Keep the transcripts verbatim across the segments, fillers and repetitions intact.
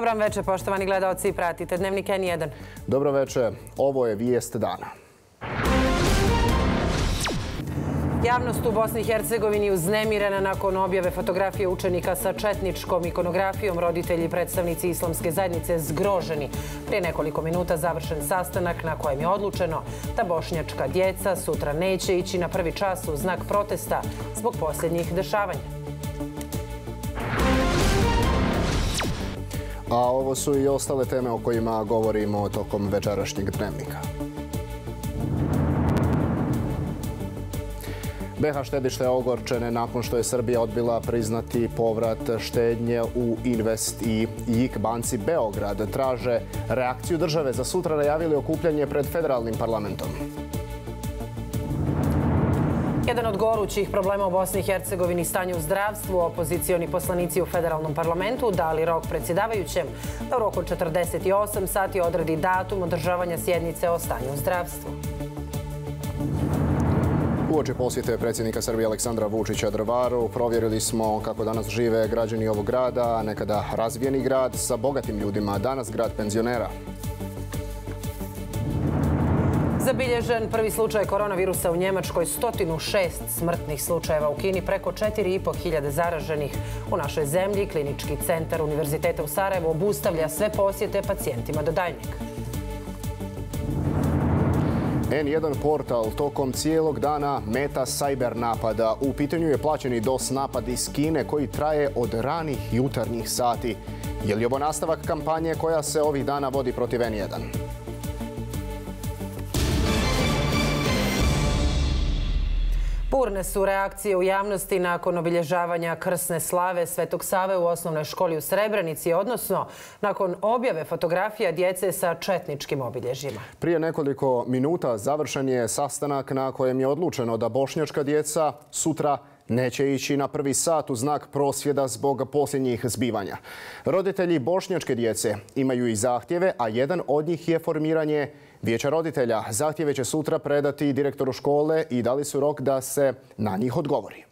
Dobro večer, poštovani gledaoci, pratite Dnevnik N jedan. Dobro večer, ovo je vijest dana. Javnost u Bosni i Hercegovini uznemirena nakon objave fotografije učenika sa četničkom ikonografijom. Roditelji i predstavnici islamske zajednice zgroženi. Prije nekoliko minuta završen sastanak na kojem je odlučeno da bošnjačka djeca sutra neće ići na prvi čas u znak protesta zbog posljednjih dešavanja. A ovo su i ostale teme o kojima govorimo tokom večerašnjeg dnevnika. B H štedište ogorčene nakon što je Srbija odbila priznati povrat štednje u Invest i J I K banci Beograd. Traže reakciju države. Za sutra najavili okupljanje pred federalnim parlamentom. Jedan od gorućih problema u Bosni i Hercegovini stanje u zdravstvu. Opozicioni poslanici u federalnom parlamentu dali rok predsjedavajućem da u roku od četrdeset osam sati odredi datum održavanja sjednice o stanju u zdravstvu. Uoči posjete predsjednika Srbije Aleksandra Vučića Drvaru provjerili smo kako danas žive građani ovog grada, nekada razvijeni grad sa bogatim ljudima, danas grad penzionera. Zabilježen prvi slučaj koronavirusa u Njemačkoj, sto šest smrtnih slučajeva u Kini, preko četiri i po hiljade zaraženih. U našoj zemlji Klinički centar Univerziteta u Sarajevu obustavlja sve posjete pacijentima do daljnjeg. N jedan portal tokom cijelog dana meta sajber napada. U pitanju je plaćeni DOS napad iz Kine koji traje od ranih jutarnjih sati. Je li ovo nastavak kampanje koja se ovih dana vodi protiv N jedan? Burne su reakcije u javnosti nakon obilježavanja krsne slave Svetog Save u osnovnoj školi u Srebrenici, odnosno nakon objave fotografija djece sa četničkim obilježjima. Prije nekoliko minuta završen je sastanak na kojem je odlučeno da bošnjačka djeca sutra neće ići na prvi sat u znak prosvjeda zbog posljednjih zbivanja. Roditelji bošnjačke djece imaju i zahtjeve, a jedan od njih je formiranje Vijeća roditelja. Zahtjeve će sutra predati direktoru škole i dali su rok da se na njih odgovori.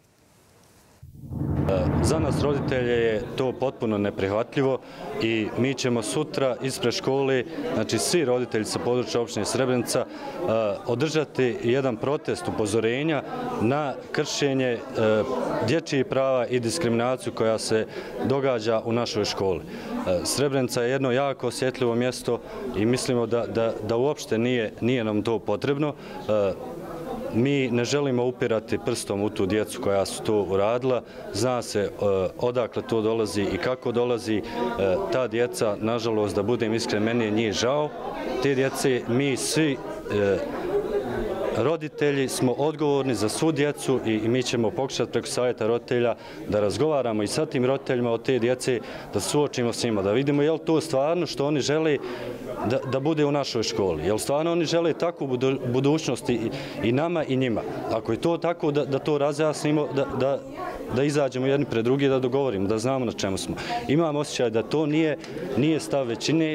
Za nas roditelje je to potpuno neprihvatljivo i mi ćemo sutra ispred škole, znači svi roditelji sa područja opštine Srebrenica, održati jedan protest upozorenja na kršenje dječjih prava i diskriminaciju koja se događa u našoj školi. Srebrenica je jedno jako osjetljivo mjesto i mislimo da, da, da uopšte nije, nije nam to potrebno. Mi ne želimo upirati prstom u tu djecu koja su to uradila. Zna se odakle to dolazi i kako dolazi. Ta djeca, nažalost, da budem iskren, meni je njih žao. Te djece, mi svi roditelji smo odgovorni za svu djecu i mi ćemo pokušati preko savjeta roditelja da razgovaramo i sa tim roditeljima od te djece, da suočimo s njima, da vidimo je li to stvarno što oni žele da, da bude u našoj školi. Je li stvarno oni žele takvu budućnost i, i nama i njima. Ako je to tako, da, da to razjasnimo, da, da, da izađemo jedni pred drugi, da dogovorimo, da znamo na čemu smo. Imam osjećaj da to nije, nije stav većine.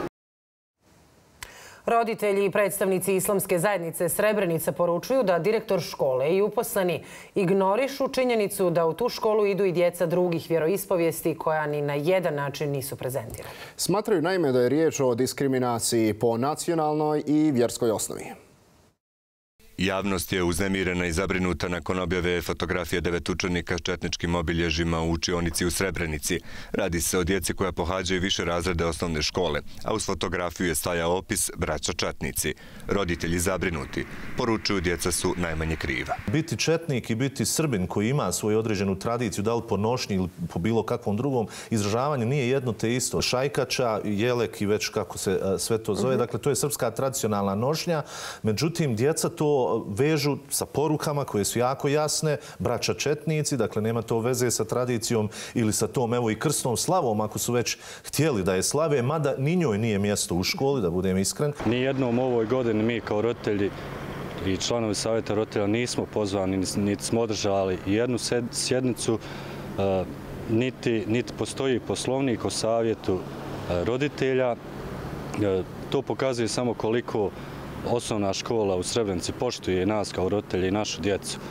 Roditelji i predstavnici islamske zajednice Srebrenica poručuju da direktor škole i uposleni ignorišu činjenicu da u tu školu idu i djeca drugih vjeroispovijesti koja ni na jedan način nisu prezentirane. Smatraju naime da je riječ o diskriminaciji po nacionalnoj i vjerskoj osnovi. Javnost je uznemirena i zabrinuta nakon objave fotografije devet učenika s četničkim obilježjima u učionici u Srebrenici. Radi se o djeci koja pohađaju više razrede osnovne škole, a uz fotografiju je stajao opis braća četnici. Roditelji zabrinuti. Poručuju djeca su najmanje kriva. Biti četnik i biti Srbin koji ima svoju određenu tradiciju, da li po nošnji ili po bilo kakvom drugom izražavanju, nije jedno te isto. Šajkača, jelek i već kako se sve to zove. Dakle, to je srpska tradicionalna nošnja. Međutim, djeca to vežu sa porukama koje su jako jasne, braća četnici, dakle nema to veze sa tradicijom ili sa tom evo i krsnom slavom ako su već htjeli da je slave, mada ni njoj nije mjesto u školi, da budem iskren. Nijednom ovoj godini mi kao roditelji i članovi savjeta roditelja nismo pozvani, niti smo održali jednu sjednicu, niti, niti postoji poslovnik o savjetu roditelja. To pokazuje samo koliko osnovna škola u Srebrenici poštuje nas kao roditelji i našu djecu.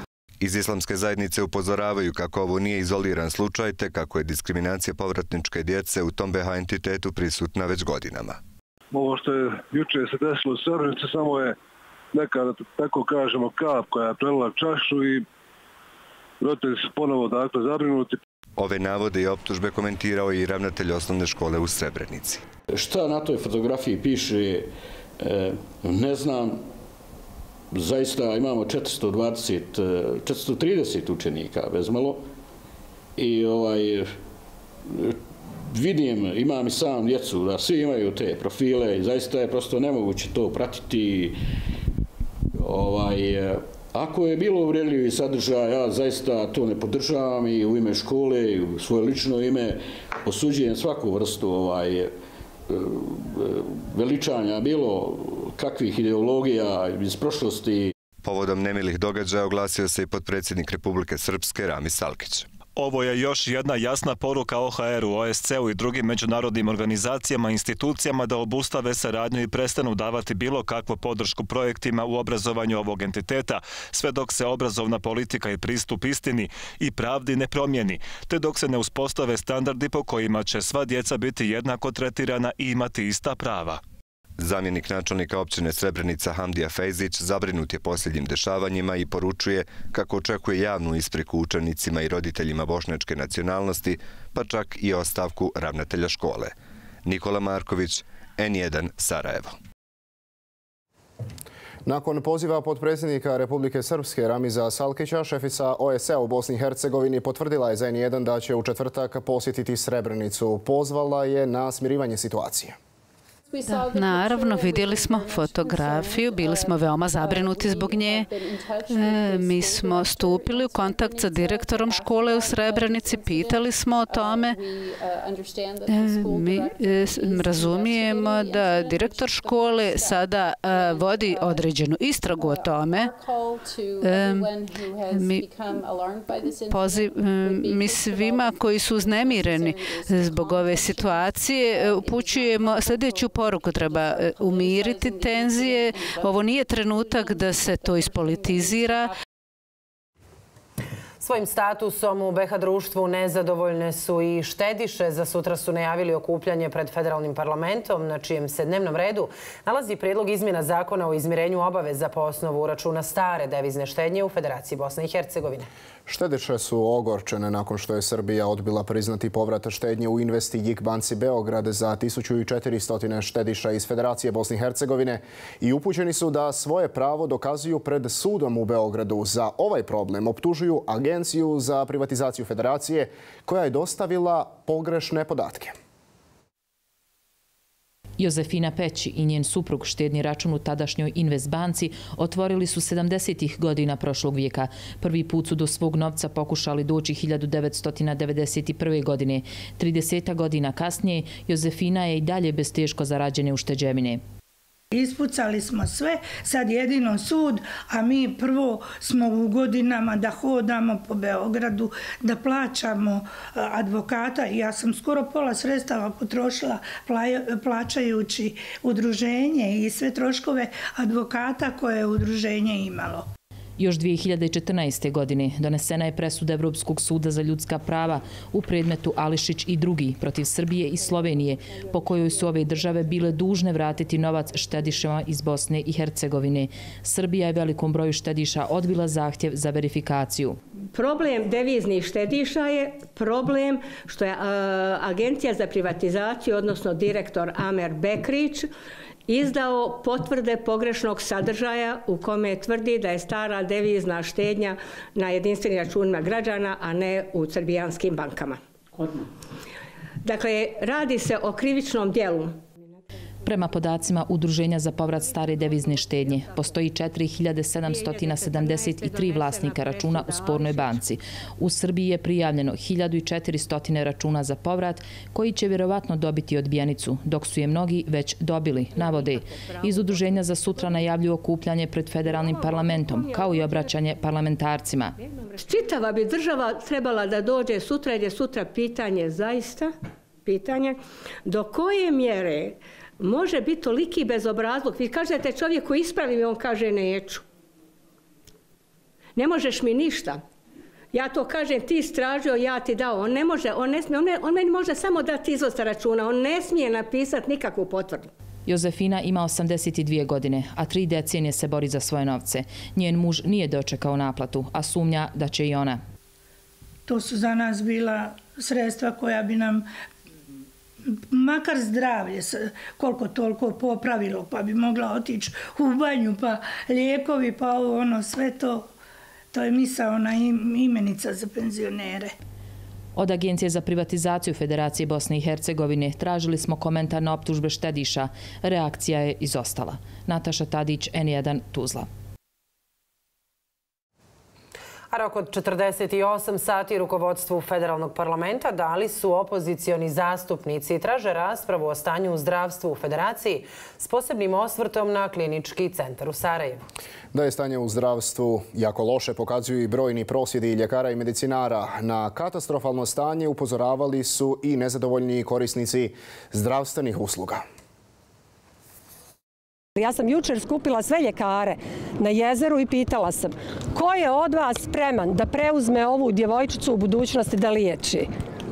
Iz islamske zajednice upozoravaju kako ovo nije izoliran slučaj, te kako je diskriminacija povratničke djece u tom be ha entitetu prisutna već godinama. Ovo što je juče se desilo u Srebrenici samo je neka, da tako kažemo, kap koja je prelila čašu i roditelji su ponovo dakle zabrinuti. Ove navode i optužbe komentirao je i ravnatelj osnovne škole u Srebrenici. Šta na toj fotografiji piše, ne znam. Zaista imamo četiristo dvadeset, četiristo trideset učenika bezmalo i ovaj, vidim, imam i sam djecu da svi imaju te profile i zaista je prosto nemoguće to pratiti. Ovaj, ako je bilo uvredljivi sadržaj, ja zaista to ne podržavam i u ime škole i u svoje lično ime osuđujem svaku vrstu ovaj, veličanja, bilo kakvih ideologija iz prošlosti. Povodom nemilih događaja oglasio se i potpredsjednik Republike Srpske Ramis Alkić. Ovo je još jedna jasna poruka o ha er u, o es ce u i drugim međunarodnim organizacijama i institucijama da obustave saradnju i prestanu davati bilo kakvu podršku projektima u obrazovanju ovog entiteta, sve dok se obrazovna politika i pristup istini i pravdi ne promijeni, te dok se ne uspostave standardi po kojima će sva djeca biti jednako tretirana i imati ista prava. Zamjenik načelnika općine Srebrenica Hamdija Fejzić zabrinut je posljednjim dešavanjima i poručuje kako očekuje javnu ispriku učenicima i roditeljima bošnjačke nacionalnosti, pa čak i ostavku ravnatelja škole. Nikola Marković, en jedan, Sarajevo. Nakon poziva potpredsjednika Republike Srpske Ramiza Salkića, šefica o es ce u Bosni i Hercegovini potvrdila je za en jedan da će u četvrtak posjetiti Srebrenicu. Pozvala je na smirivanje situacije. Naravno, vidjeli smo fotografiju, bili smo veoma zabrinuti zbog nje. E, mi smo stupili u kontakt sa direktorom škole u Srebrenici, pitali smo o tome. E, mi e, razumijemo da direktor škole sada e, vodi određenu istragu o tome. E, mi, poziv, e, mi svima koji su uznemireni zbog ove situacije upućujemo sljedeću poruku: treba umiriti tenzije. Ovo nije trenutak da se to ispolitizira. Svojim statusom u be ha društvu nezadovoljne su i štediše. Za sutra su najavili okupljanje pred federalnim parlamentom, na čijem se dnevnom redu nalazi prijedlog izmjena zakona o izmirenju obaveza po osnovu računa stare devizne štednje u Federaciji Bosne i Hercegovine. Štediše su ogorčene nakon što je Srbija odbila priznati povrat štednje u Investi banci Beograd za tisuću četiristo štediša iz Federacije Bosne i Hercegovine i upućeni su da svoje pravo dokazuju pred sudom u Beogradu. Za ovaj problem optužuju Agenciju za privatizaciju Federacije koja je dostavila pogrešne podatke. Jozefina Peći i njen suprug štedni račun u tadašnjoj Investbanci otvorili su sedamdesetih godina prošlog vijeka. Prvi put su do svog novca pokušali doći hiljadu devetsto devedeset prve. godine. trideset godina kasnije Jozefina je i dalje bez teško zarađene ušteđevine. Ispucali smo sve, sad jedino sud, a mi prvo smo u godinama da hodamo po Beogradu, da plaćamo advokata. Ja sam skoro pola sredstava potrošila plaćajući udruženje i sve troškove advokata koje je udruženje imalo. Još dvije hiljade četrnaeste. godine donesena je presuda Evropskog suda za ljudska prava u predmetu Ališić i drugi protiv Srbije i Slovenije, po kojoj su ove države bile dužne vratiti novac štedišama iz Bosne i Hercegovine. Srbija je velikom broju štediša odbila zahtjev za verifikaciju. Problem deviznih štediša je problem što je Agencija za privatizaciju, odnosno direktor Amer Bekrić, izdao potvrde pogrešnog sadržaja u kome tvrdi da je stara devizna štednja na jedinstvenim računima građana, a ne u srbijanskim bankama. Dakle, radi se o krivičnom djelu. Prema podacima Udruženja za povrat stare devizne štednje, postoji četiri hiljade sedamsto sedamdeset tri vlasnika računa u spornoj banci. U Srbiji je prijavljeno hiljadu četiristo računa za povrat, koji će vjerovatno dobiti odbijenicu, dok su je mnogi već dobili, navode. Iz Udruženja za sutra najavljuju okupljanje pred federalnim parlamentom, kao i obraćanje parlamentarcima. Čitava bi država trebala da dođe sutra, jer je sutra pitanje zaista, pitanje do koje mjere može biti toliki bezobrazluk. Vi kažete čovjeku ispravi i on kaže neću. Ne možeš mi ništa. Ja to kažem, ti istražio, ja ti dao. On ne može, on ne smije, on, ne, on meni može samo dati izvod sa računa. On ne smije napisati nikakvu potvrdu. Jozefina ima osamdeset dvije godine, a tri decenije se bori za svoje novce. Njen muž nije dočekao naplatu, a sumnja da će i ona. To su za nas bila sredstva koja bi nam makar zdravlje koliko toliko popravilo, pa bi mogla otići u banju, pa lijekovi, pa ovo, ono, sve to. To je misaona imenica za penzionere. Od Agencije za privatizaciju Federacije Bosne i Hercegovine tražili smo komentar na optužbe štediša. Reakcija je izostala. Nataša Tadić, N jedan, Tuzla. A rok od četrdeset osam sati rukovodstvu Federalnog parlamenta dali su opozicioni zastupnici i traže raspravu o stanju u zdravstvu u Federaciji s posebnim osvrtom na klinički centar u Sarajevu. Da je stanje u zdravstvu jako loše pokazuju i brojni prosvjedi ljekara i medicinara. Na katastrofalno stanje upozoravali su i nezadovoljni korisnici zdravstvenih usluga. Ja sam jučer skupila sve ljekare na jezeru i pitala sam ko je od vas spreman da preuzme ovu djevojčicu u budućnosti da liječi?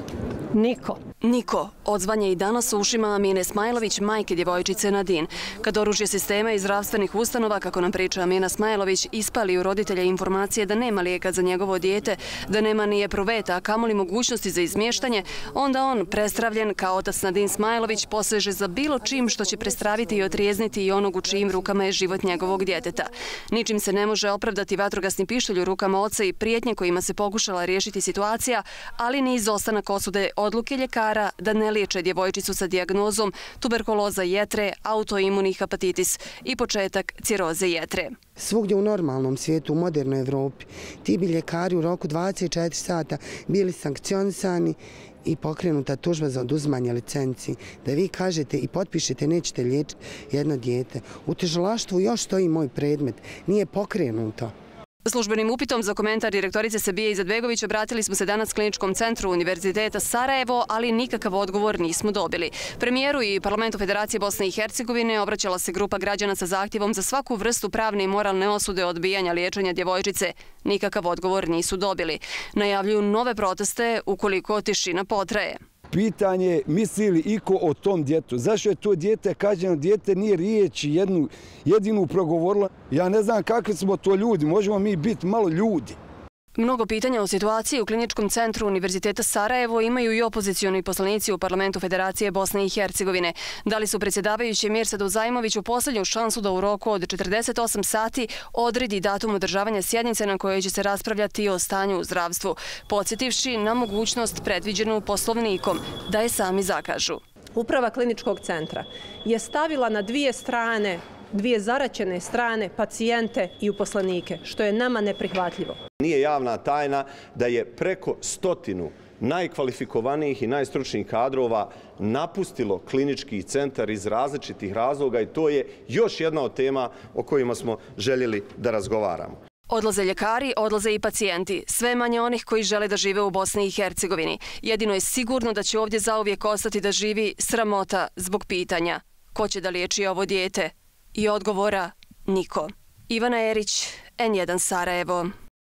Niko. Niko. Odzvan je i danas u ušima Amine Smajlović, majke djevojčice Nadin. Kad oružje sistema i zdravstvenih ustanova, kako nam priča Amina Smajlović, ispali u roditelja informacije da nema lijeka za njegovo dijete, da nema ni epruveta, a kamoli mogućnosti za izmještanje, onda on, prestravljen kao otac Nadin Smajlović, poseže za bilo čim što će prestraviti i otrijezniti i onog u čijim rukama je život njegovog djeteta. Ničim se ne može opravdati vatrogasni pištolj u rukama oca i prijetnje kojima se pokušala riješiti situacija, ali ni izostanak osude odluke ljekara da ne liječe djevojčicu sa dijagnozom tuberkuloza jetre, autoimuni hepatitis i početak ciroze jetre. Svugdje u normalnom svijetu, u modernoj Evropi, ti bi ljekari u roku dvadeset četiri sata bili sankcionisani i pokrenuta tužba za oduzimanje licenci. Da vi kažete i potpišete nećete liječiti jedno dijete. U tužilaštvu još stoji moj predmet, nije pokrenuto. Službenim upitom za komentar direktorice Sabije Izetbegović obratili smo se danas Kliničkom centru Univerziteta Sarajevo, ali nikakav odgovor nismo dobili. Premijeru i Parlamentu Federacije Bosne i Hercegovine obraćala se grupa građana sa zahtjevom za svaku vrstu pravne i moralne osude odbijanja liječenja djevojčice. Nikakav odgovor nisu dobili. Najavljuju nove proteste ukoliko tišina potraje. Pitanje je misli li iko o tom djetu. Zašto je to djete kažnjeno? Djete nije riječi jednu, jedinu progovorila. Ja ne znam kakvi smo to ljudi. Možemo mi biti malo ljudi. Mnogo pitanja o situaciji u Kliničkom centru Univerziteta Sarajevo imaju i opozicioni poslanici u Parlamentu Federacije Bosne i Hercegovine. Dali su predsjedavajući Mirsadu Zajmoviću posljednju šansu da u roku od četrdeset osam sati odredi datum održavanja sjednice na kojoj će se raspravljati o stanju u zdravstvu, podsjetivši na mogućnost predviđenu poslovnikom da je sami zakažu. Uprava Kliničkog centra je stavila na dvije strane, dvije zaraćene strane pacijente i uposlenike, što je nama neprihvatljivo. Nije javna tajna da je preko stotinu najkvalifikovanijih i najstručnijih kadrova napustilo klinički centar iz različitih razloga i to je još jedna od tema o kojima smo željeli da razgovaramo. Odlaze ljekari, odlaze i pacijenti. Sve manje onih koji žele da žive u Bosni i Hercegovini. Jedino je sigurno da će ovdje zauvijek ostati da živi sramota zbog pitanja ko će da liječi ovo dijete. I odgovora niko. Ivana Erić, N jedan Sarajevo.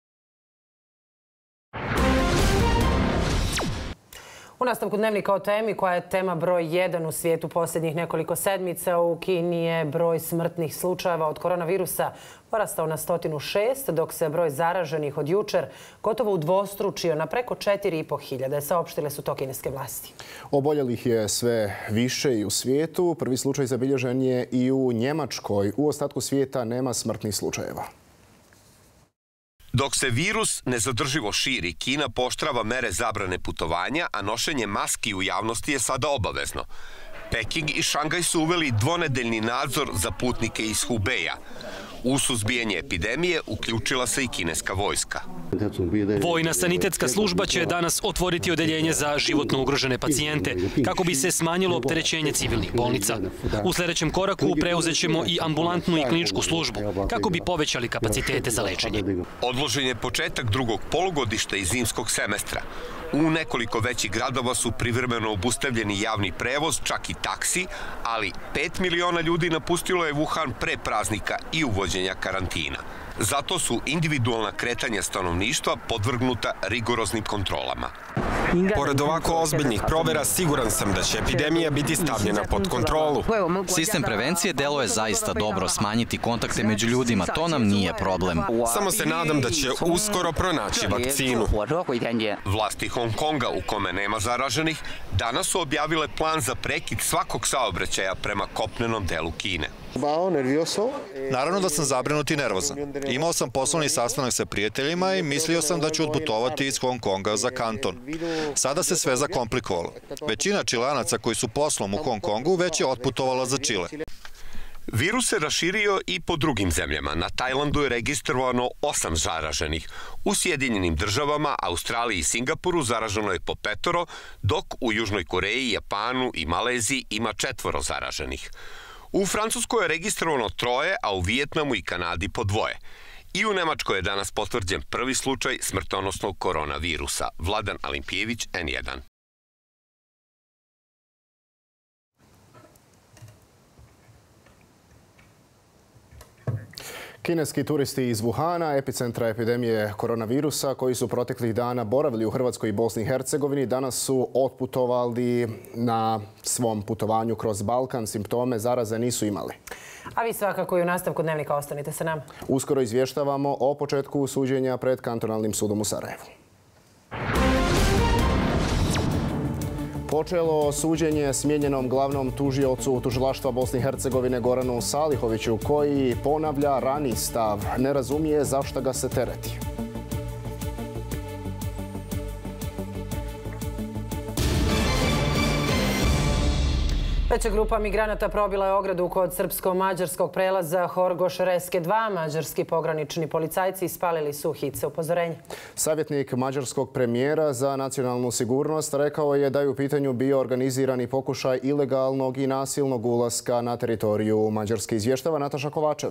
U nastavku dnevnika o temi koja je tema broj jedan u svijetu posljednjih nekoliko sedmica, u Kini je broj smrtnih slučajeva od koronavirusa porastao na sto šest, dok se broj zaraženih od jučer gotovo udvostručio na preko četiri i po hiljade, saopštile su to kineske vlasti. Oboljelih je sve više i u svijetu. Prvi slučaj zabilježen je i u Njemačkoj. U ostatku svijeta nema smrtnih slučajeva. Dok se virus nezadrživo širi, Kina pooštrava mere zabrane putovanja, a nošenje maski u javnosti je sada obavezno. Peking i Šangaj su uveli dvonedeljni nadzor za putnike iz Hubeja. U suzbijanje epidemije uključila se i kineska vojska. Vojna sanitetska služba će danas otvoriti odeljenje za životno ugrožene pacijente kako bi se smanjilo opterećenje civilnih bolnica. U sljedećem koraku preuzet ćemo i ambulantnu i kliničku službu kako bi povećali kapacitete za lečenje. Odložen je početak drugog polugodišta i zimskog semestra. U nekoliko većih gradova su privremeno obustavljeni javni prevoz, čak i taksi, ali pet miliona ljudi napustilo je Wuhan pre praznika i uvođenja karantina. Zato su individualna kretanja stanovništva podvrgnuta rigoroznim kontrolama. Pored ovako ozbiljnih provera, siguran sam da će epidemija biti stavljena pod kontrolu. Sistem prevencije deluje zaista dobro. Smanjiti kontakte među ljudima, to nam nije problem. Samo se nadam da će uskoro pronaći vakcinu. Vlasti Hong Konga, u kome nema zaraženih, danas su objavile plan za prekid svakog saobraćaja prema kopnenom delu Kine. Naravno da sam zabrinut i nervozan. Imao sam poslovni sastanak sa prijateljima i mislio sam da ću odputovati iz Hong Konga za Kanton. Sada se sve zakomplikovalo. Većina Čilanaca koji su poslom u Hong Kongu već je otputovala za Čile. Virus se raširio i po drugim zemljama. Na Tajlandu je registrovano osam zaraženih. U Sjedinjenim državama, Australiji i Singapuru zaraženo je po petoro, dok u Južnoj Koreji, Japanu i Maleziji ima četvoro zaraženih. U Francuskoj je registrovano troje, a u Vijetnamu i Kanadi po dvoje. I u Nemačkoj je danas potvrđen prvi slučaj smrtonosnog koronavirusa. Vladan Alimpijević, N jedan. Kineski turisti iz Wuhana, epicentra epidemije koronavirusa, koji su proteklih dana boravili u Hrvatskoj i Bosni i Hercegovini, danas su otputovali na svom putovanju kroz Balkan. Simptome zaraze nisu imali. A vi svakako i u nastavku Dnevnika ostanite sa nama. Uskoro izvještavamo o početku suđenja pred Kantonalnim sudom u Sarajevu. Počelo suđenje smijenjenom glavnom tužiocu tužilaštva Bosne i Hercegovine Goranu Salihoviću, koji ponavlja rani stav. Ne razumije zašto ga se tereti. Veća grupa migranata probila je ogradu kod srpsko-mađarskog prelaza Horgoš Reske dva. Mađarski pogranični policajci ispalili su hice upozorenja. Savjetnik mađarskog premijera za nacionalnu sigurnost rekao je da je u pitanju bio organizirani pokušaj ilegalnog i nasilnog ulaska na teritoriju Mađarske. Izvještava Nataša Kovačev.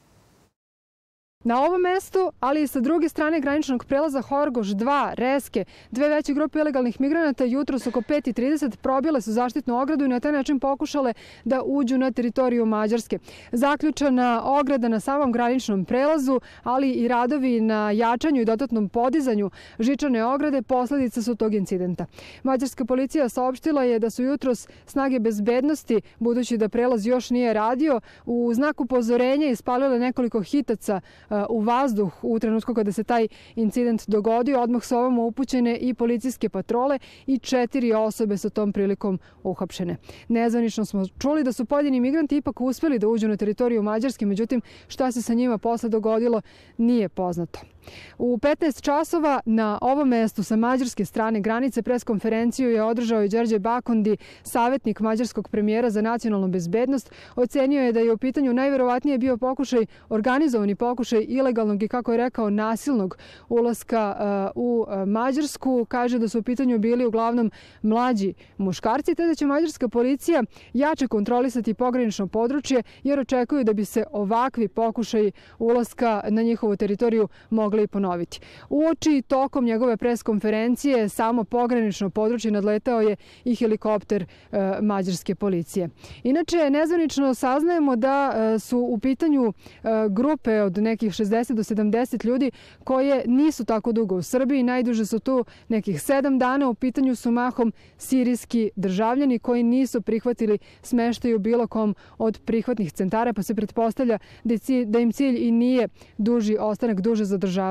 Na ovom mestu, ali i sa druge strane graničnog prelaza Horgoš dva, Reske, dve veće grupe ilegalnih migranata jutros oko pet i trideset probile su zaštitnu ogradu i na taj način pokušale da uđu na teritoriju Mađarske. Zaključana ograda na samom graničnom prelazu, ali i radovi na jačanju i dodatnom podizanju žičane ograde posljedica su tog incidenta. Mađarska policija saopštila je da su jutros snage bezbednosti, budući da prelaz još nije radio, u znaku upozorenja ispalile nekoliko hitaca u vazduh u trenutku kada se taj incident dogodio. Odmah su ovamo upućene i policijske patrole i četiri osobe sa tom prilikom uhapšene. Nezvanično smo čuli da su pojedini migranti ipak uspjeli da uđu na teritoriju Mađarske, međutim šta se sa njima posle dogodilo nije poznato. U petnaest časova na ovom mestu sa mađarske strane granice preskonferenciju je održao i Đorđe Bakondi, savjetnik mađarskog premijera za nacionalnu bezbednost. Ocenio je da je u pitanju najverovatnije bio pokušaj, organizovani pokušaj ilegalnog i, kako je rekao, nasilnog ulaska u Mađarsku. Kaže da su u pitanju bili uglavnom mlađi muškarci, te da će mađarska policija jače kontrolisati pogranično područje, jer očekuju da bi se ovakvi pokušaji ulaska na njihovu teritoriju mogli i ponoviti. Uoči tokom njegove preskonferencije samo pogranično područje nadletao je i helikopter e, mađarske policije. Inače, nezvanično saznajemo da e, su u pitanju e, grupe od nekih šezdeset do sedamdeset ljudi koje nisu tako dugo u Srbiji. Najduže su tu nekih sedam dana. U pitanju su mahom sirijski državljani koji nisu prihvatili smeštaj u bilo kom od prihvatnih centara, pa se pretpostavlja da, cilj, da im cilj i nije duži ostanak, duže zadržavanje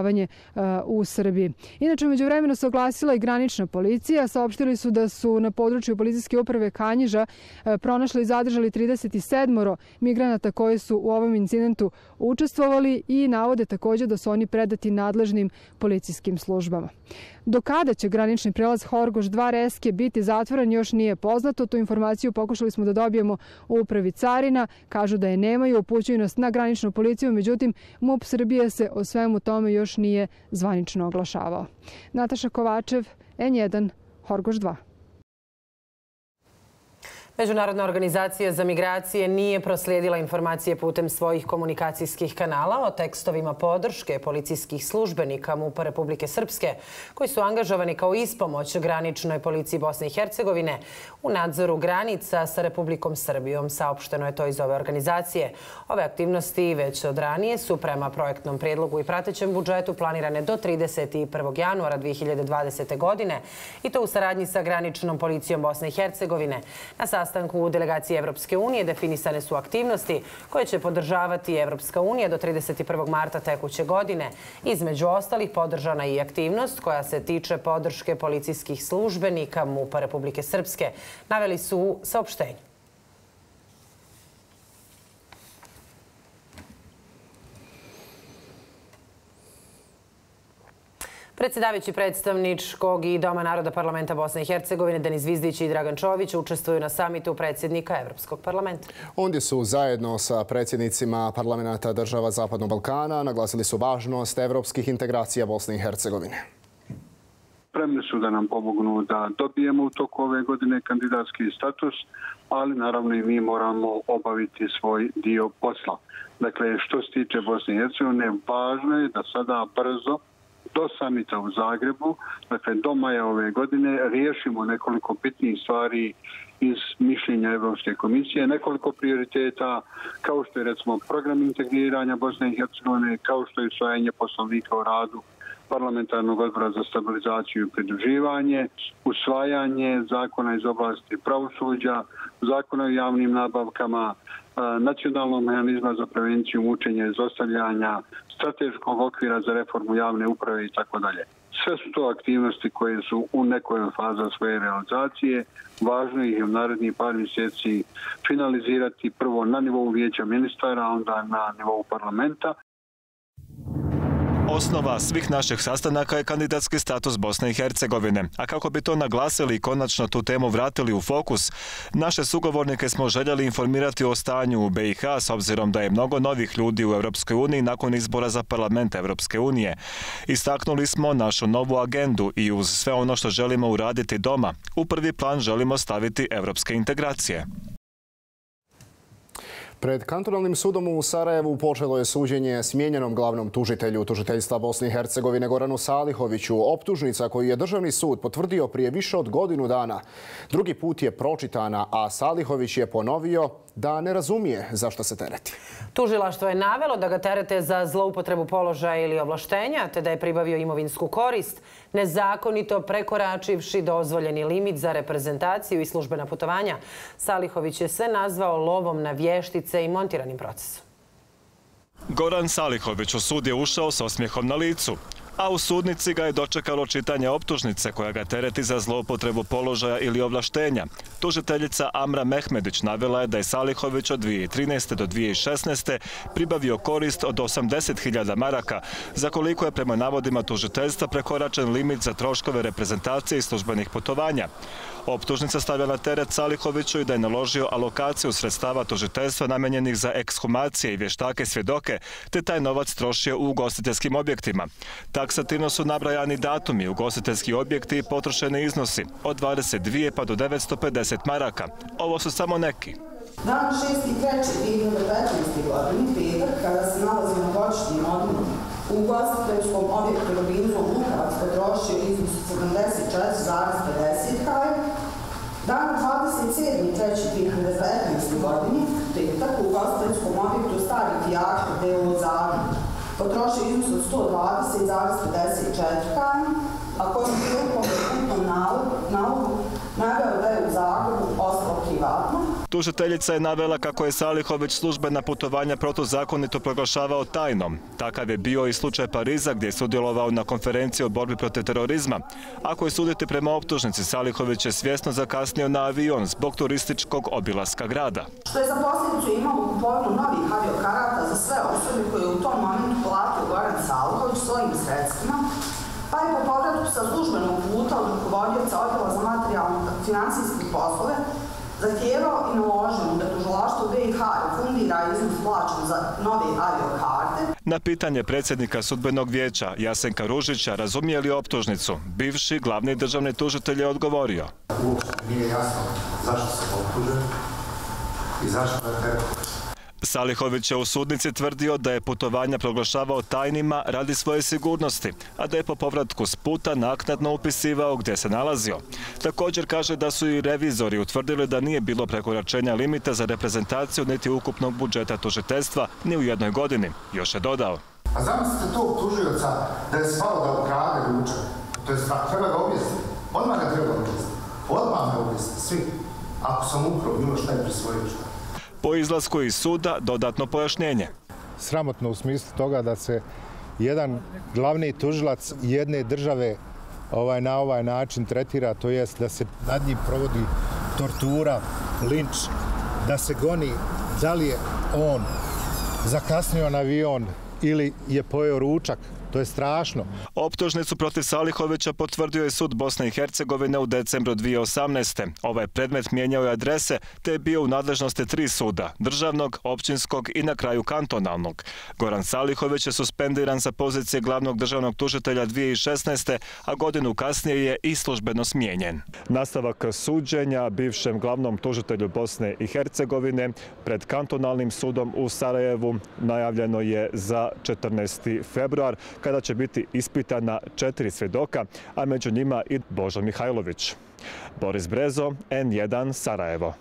u Srbiji. Inače, međuvremeno se oglasila i granična policija. Saopštili su da su na području policijske uprave Kanjiža pronašli i zadržali trideset sedam migranata koji su u ovom incidentu učestvovali i navode također da su oni predati nadležnim policijskim službama. Do kada će granični prelaz Horgoš dva Reske biti zatvoren još nije poznato. Tu informaciju pokušali smo da dobijemo u upravi carina. Kažu da je nemaju, upućuju nas na graničnu policiju, međutim MUP Srbije se o svemu tome još nije zvanično oglašavao. Nataša Kovačev, N jedan, Horgoš dva. Međunarodna organizacija za migracije nije proslijedila informacije putem svojih komunikacijskih kanala o tekstovima podrške policijskih službenika MUP-a Republike Srpske, koji su angažovani kao ispomoć graničnoj policiji Bosne i Hercegovine u nadzoru granica sa Republikom Srbijom. Saopšteno je to iz ove organizacije. Ove aktivnosti već od ranije su prema projektnom prijedlogu i pratećem budžetu planirane do trideset prvog januara dve hiljade dvadesete. godine i to u saradnji sa graničnom policijom Bosne i Hercegovine. Na sastanku u delegaciji Evropske unije definisane su aktivnosti koje će podržavati Evropska unija do trideset prvog marta tekuće godine. Između ostalih podržana i aktivnost koja se tiče podrške policijskih službenika MUP-a Republike Srpske, naveli su u saopštenju. Predsjedavajući predstavničkog i Doma naroda parlamenta Bosne i Hercegovine Denis Zvizdić i Dragan Čović učestvuju na samitu predsjednika Evropskog parlamenta. Ondje su zajedno sa predsjednicima parlamenta država Zapadnog Balkana naglasili su važnost evropskih integracija Bosne i Hercegovine. Spremni su da nam pomognu da dobijemo u toku ove godine kandidatski status, ali naravno i mi moramo obaviti svoj dio posla. Dakle, što se tiče Bosne i Hercegovine, važno je da sada brzo do samita u Zagrebu, dakle do maja ove godine, riješimo nekoliko bitnih stvari iz mišljenja Evropske komisije, nekoliko prioriteta, kao što je recimo program integriranja Bosne i Hercegovine, kao što je usvajanje poslovnika o radu Parlamentarnog odbora za stabilizaciju i pridruživanje, usvajanje zakona iz oblasti pravosuđa, zakona o javnim nabavkama, nacionalnog mehanizma za prevenciju mučenja i zlostavljanja, strateškog okvira za reformu javne uprave i tako dalje. Sve su to aktivnosti koje su u nekoj fazi svoje realizacije. Važno ih je u narednih par mjeseci finalizirati prvo na nivou vijeća ministara, onda na nivou parlamenta. Osnova svih naših sastanaka je kandidatski status Bosne i Hercegovine. A kako bi to naglasili i konačno tu temu vratili u fokus, naše sugovornike smo željeli informirati o stanju u B i H s obzirom da je mnogo novih ljudi u Evropskoj uniji nakon izbora za parlament Evropske unije. Istaknuli smo našu novu agendu i uz sve ono što želimo uraditi doma, u prvi plan želimo staviti evropske integracije. Pred kantonalnim sudom u Sarajevu počelo je suđenje smijenjenom glavnom tužitelju tužiteljstva Bosne i Hercegovine Goranu Salihoviću. Optužnica koju je državni sud potvrdio prije više od godinu dana drugi put je pročitana, a Salihović je ponovio da ne razumije zašto se tereti. Tužilaštvo je navelo da ga terete za zloupotrebu položaja ili ovlaštenja, te da je pribavio imovinsku korist, nezakonito prekoračivši dozvoljeni limit za reprezentaciju i službena putovanja. Salihović je sve nazvao lovom na vještice i montiranim procesom. Goran Salihović u sud je ušao s osmijehom na licu, a u sudnici ga je dočekalo čitanje optužnice koja ga tereti za zloupotrebu položaja ili ovlaštenja. Tužiteljica Amra Mehmedić navela je da je Salihović od dvije tisuće trinaeste do dvije tisuće šesnaeste pribavio korist od osamdeset hiljada maraka, za koliko je prema navodima tužiteljstva prekoračen limit za troškove reprezentacije i službenih putovanja. Optužnica stavlja na teret Salihoviću i da je naložio alokaciju sredstava tužiteljstva namenjenih za ekshumacije i vještake svjedoke, te taj novac trošio u ugostiteljskim objektima. Taksativno su nabrajani datumi, ugostiteljski objekti i potrošeni iznosi od dvadeset dvije pa do devetsto pedeset maraka. Ovo su samo neki. Dan šesti treći dvije hiljade petnaeste. godine, petak, kada se nalazi na godišnjem odmoru, u ugostiteljskom objektu Robinzon Lukac potrošio iznos sedamdeset četiri zarez pedeset haja. Dan dvadeset sedmi treći dvije hiljade petnaeste. godine, petak, u ugostiteljskom objektu Stari Fijačko D O Zagreb potrošio iznos od sto dvadeset zarez pedeset četiri haja, a kojim prilikom je putnom nalogu naveo da je u Zagrebu ostalo privatno. Tužiteljica je navela kako je Salihović službena putovanja protuzakonito proglašavao tajnom. Takav je bio i slučaj Pariza gdje je sudjelovao na konferenciji o borbi protiv terorizma. Ako je suditi prema optužnici, Salihović je svjesno zakasnio na avion zbog turističkog obilaska grada. Što je za posljedicu imalo kupovinu novih aviokarata za sve osobe koje je u tom momentu platio Goran Salihović svojim sredstvima, pa je po povratku sa službenog puta od rukovodioca odjela za materijalne financijske poslove zahtijevao i naloženo da tužilaštvo B i H refundira iznos plaćen za nove aviokarte. Na pitanje predsjednika sudbenog vijeća Jasenka Ružića razumije li optužnicu, bivši glavni državni tužitelj je odgovorio. Uopšte nije jasno zašto se optužen i zašto je treba. Salihović je u sudnici tvrdio da je putovanja proglašavao tajnima radi svoje sigurnosti, a da je po povratku s puta naknadno upisivao gdje se nalazio. Također kaže da su i revizori utvrdili da nije bilo prekoračenja limita za reprezentaciju niti ukupnog budžeta tužiteljstva ni u jednoj godini. Još je dodao. A zamislite tog tužioca da je spao da ukrade ručak. To je treba ga objesiti. Odmah ga treba objesiti. Odmah me objesiti, svi. Ako sam ukrao bilo šta je prisvojio šta. Po izlasku iz suda dodatno pojašnjenje. Sramotno u smislu toga da se jedan glavni tužilac jedne države ovaj, na ovaj način tretira, to jest da se nad njim provodi tortura, linč, da se goni da li je on zakasnio na avion ili je pojeo ručak. To je strašno. Optužnicu protiv Salihovića potvrdio je sud Bosne i Hercegovine u decembru dvije tisuće osamnaeste. Ovaj predmet mijenjao je adrese te je bio u nadležnosti tri suda, državnog, općinskog i na kraju kantonalnog. Goran Salihović je suspendiran sa pozicije glavnog državnog tužitelja dvije tisuće šesnaeste. a godinu kasnije je i službeno smijenjen. Nastavak suđenja bivšem glavnom tužitelju Bosne i Hercegovine pred kantonalnim sudom u Sarajevu najavljeno je za četrnaesti februar, kada će biti ispitana četiri svjedoka, a među njima i Božo Mihajlović. Boris Brezo, en jedan, Sarajevo.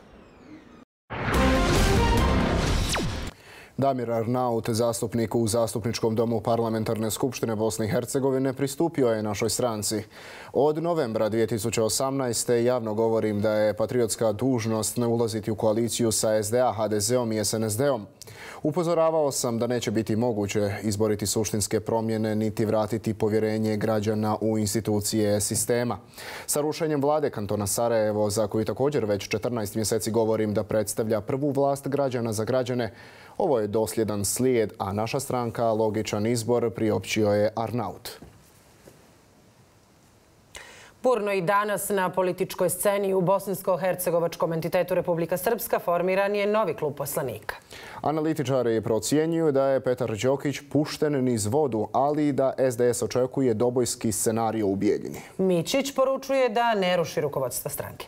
Damir Arnaut, zastupnik u Zastupničkom domu Parlamentarne skupštine Bosne i Hercegovine, pristupio je našoj stranci. Od novembra dvije tisuće osamnaeste. javno govorim da je patriotska dužnost ne ulaziti u koaliciju sa es de a, ha de zeom i es en es de-om. Upozoravao sam da neće biti moguće izboriti suštinske promjene niti vratiti povjerenje građana u institucije sistema. Sa rušenjem vlade kantona Sarajevo, za koju također već četrnaest mjeseci govorim da predstavlja prvu vlast građana za građane, ovo je dosljedan slijed, a naša stranka logičan izbor, priopćio je Arnaut. Burno i danas na političkoj sceni u bosansko-hercegovačkom entitetu Republika Srpska formiran je novi klub poslanika. Analitičari procjenjuju da je Petar Đokić pušten niz vodu, ali i da es de es očekuje dobojski scenario u Bijeljini. Mićić poručuje da ne ruši rukovodstva stranke.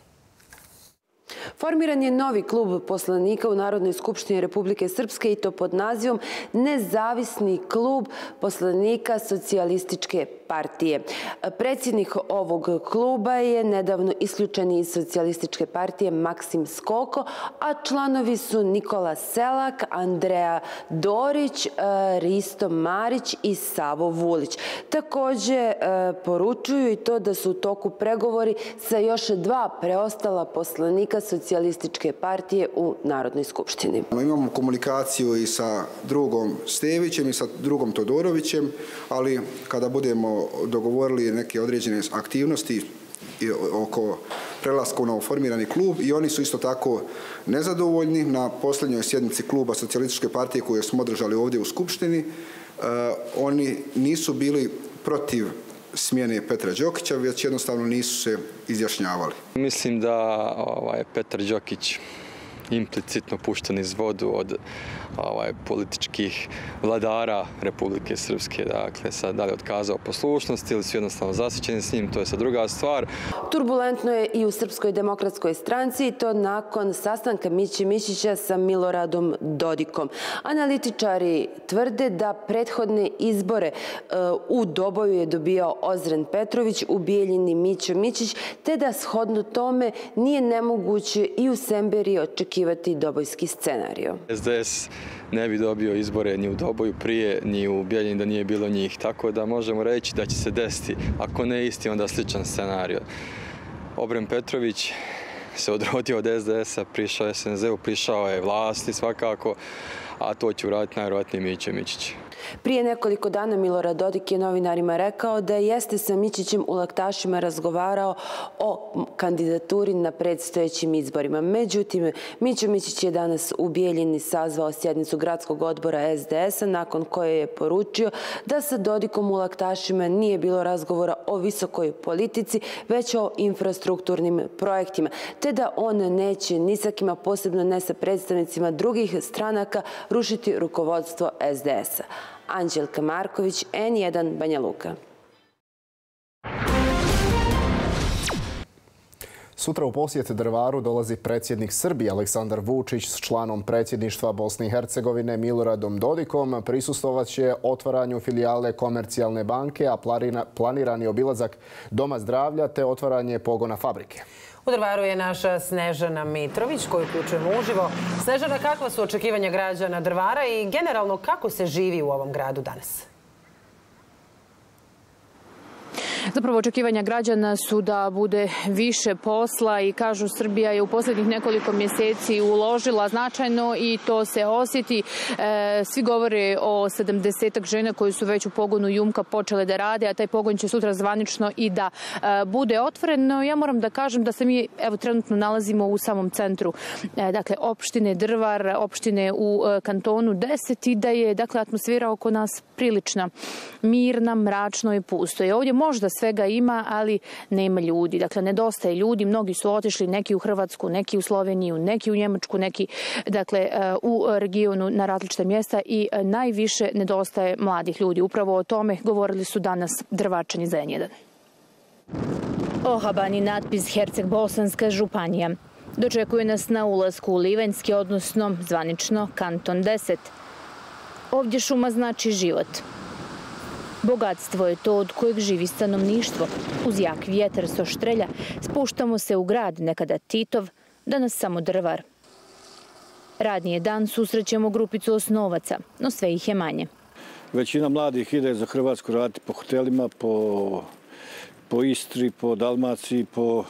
Formiran je novi klub poslanika u Narodnoj skupštini Republike Srpske i to pod nazivom Nezavisni klub poslanika Socijalističke partije. Predsjednik ovog kluba je nedavno isključen iz Socijalističke partije Maksim Skoko, a članovi su Nikola Selak, Andreja Dorić, Risto Marić i Savo Vulić. Također poručuju i to da su u toku pregovori sa još dva preostala poslanika Socijalističke partije u Narodnoj skupštini. Imamo komunikaciju i sa drugom Stevićem i sa drugom Todorovićem, ali kada budemo dogovorili neke određene aktivnosti oko prelaska u novoformirani klub, i oni su isto tako nezadovoljni. Na posljednjoj sjednici kluba Socijalističke partije koju smo održali ovdje u Skupštini, oni nisu bili protiv smjene Petra Đokića, već jednostavno nisu se izjašnjavali. Mislim da ovaj, Petar Đokić implicitno pušten iz vodu od ovaj, političkih vladara Republike Srpske. Dakle, sad da li otkazao poslušnost ili su jednostavno zasićeni s njim, to je sad druga stvar. Turbulentno je i u Srpskoj demokratskoj stranci, i to nakon sastanka Miće Mišića sa Miloradom Dodikom. Analitičari tvrde da prethodne izbore u Doboju je dobijao Ozren Petrović, u Bijeljini Mićo Mišić, te da shodno tome nije nemoguće i u Semberiji očekivati dobojski scenario. es de es ne bi dobio izbore ni u Doboju prije, ni u Bijeljini da nije bilo njih. Tako da možemo reći da će se desiti, ako ne isti, onda sličan scenario. Obren Petrović se odrodio od es de es-a, prišao je es en ze-u, prišao je vlasti svakako, a to će uraditi najvjerojatnije Miće Mišić. Prije nekoliko dana Milorad Dodik je novinarima rekao da jeste sa Mićićem u Laktašima razgovarao o kandidaturi na predstojećim izborima. Međutim, Mićo Mišić je danas u Bijeljini sazvao sjednicu gradskog odbora es de es-a, nakon koje je poručio da sa Dodikom u Laktašima nije bilo razgovora o visokoj politici, već o infrastrukturnim projektima. te da on neće ni sa kima, posebno ne sa predstavnicima drugih stranaka, rušiti rukovodstvo S D S-a. Anđelka Marković, N jedan, Banja Luka. Sutra u posjet Drvaru dolazi predsjednik Srbije Aleksandar Vučić s članom predsjedništva Bosne i Hercegovine Miloradom Dodikom. Prisustvovat će otvaranju filijale Komercijalne banke, a planirani obilazak Doma zdravlja te otvaranje pogona fabrike. U Drvaru je naša Snežana Mitrović, koju uključujemo uživo. Snežana, kakva su očekivanja građana Drvara i generalno kako se živi u ovom gradu danas? Zapravo očekivanja građana su da bude više posla i kažu Srbija je u posljednjih nekoliko mjeseci uložila značajno i to se osjeti. Svi govore o sedamdesetak žena koji su već u pogonu Jumka počele da rade, a taj pogon će sutra zvanično i da bude otvoren. No, ja moram da kažem da se mi evo trenutno nalazimo u samom centru, dakle opštine Drvar, opštine u kantonu deset i da je dakle atmosfera oko nas prilična, mirna, mračno i pusto. I ovdje možda svega ima, ali nema ljudi. Dakle, nedostaje ljudi. Mnogi su otišli, neki u Hrvatsku, neki u Sloveniju, neki u Njemačku, neki dakle, u regionu na različite mjesta i najviše nedostaje mladih ljudi. Upravo o tome govorili su danas Drvačani za N jedan. Ohabani natpis Herceg-Bosanska županija. Dočekuje nas na ulasku u Livanjski, odnosno zvanično kanton deset. Ovdje šuma znači život. Bogatstvo je to od kojeg živi stanovništvo. Uz jak vjetar s Oštrelja spuštamo se u grad, nekada Titov, danas samo Drvar. Radni je dan, susrećemo grupicu osnovaca, no sve ih je manje. Većina mladih ide za Hrvatsku raditi po hotelima, po, po Istri, po Dalmaciji, po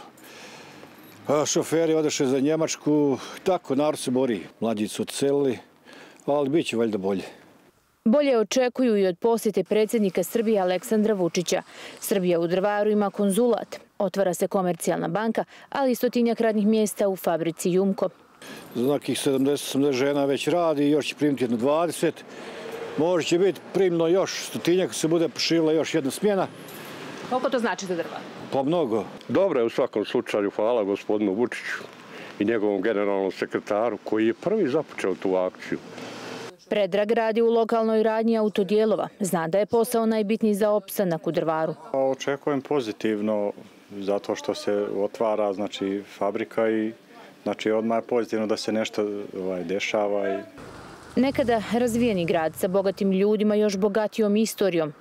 a, šoferi odeše za Njemačku. Tako, narod se bori. Mlađi su odselili, ali bit će valjda bolje. Bolje očekuju i od posjete predsjednika Srbije Aleksandra Vučića. Srbija u Drvaru ima konzulat. Otvara se Komercijalna banka, ali i stotinjak radnih mjesta u fabrici Jumko. Za nekih sedamdeset osamdeset žena već radi, još će primiti jedno dvadeset. Može će biti primljeno još stotinjak, se bude poširila još jedna smjena. Koliko to znači za Drvar? Pa mnogo. Dobro je u svakom slučaju, hvala gospodinu Vučiću i njegovom generalnom sekretaru koji je prvi započeo tu akciju. Predrag radi u lokalnoj radnji autodijelova. Zna da je posao najbitniji za opstanak u Drvaru. Očekujem pozitivno zato što se otvara znači, fabrika i znači, odmah je pozitivno da se nešto ovaj, dešava. I... Nekada razvijeni grad sa bogatim ljudima, još bogatijom istorijom.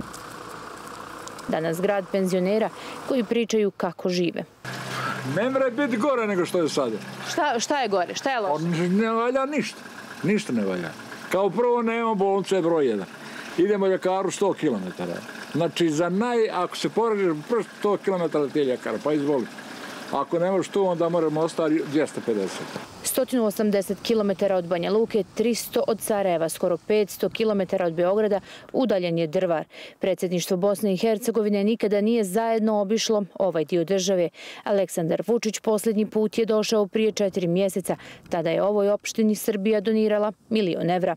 Danas grad penzionera koji pričaju kako žive. Ne mora biti gore nego što je sada. Šta, šta je gore? Šta je loše? Ne valja ništa. Ništa ne valja. Kao prvo nema bolnice broj jedan. Idemo ljekaru sto kilometara. Znači za naj, ako se poređeš prvo sto kilometara ti je ljekar, pa izvoli. Ako ne možeš tu, onda moramo ostati dvjesto pedeset. sto osamdeset kilometara od Banja Luke, tristo od Sarajeva, skoro petsto kilometara od Beograda, udaljen je Drvar. Predsjedništvo Bosne i Hercegovine nikada nije zajedno obišlo ovaj dio države. Aleksandar Vučić posljednji put je došao prije četiri mjeseca. Tada je ovoj opštini Srbija donirala milion evra.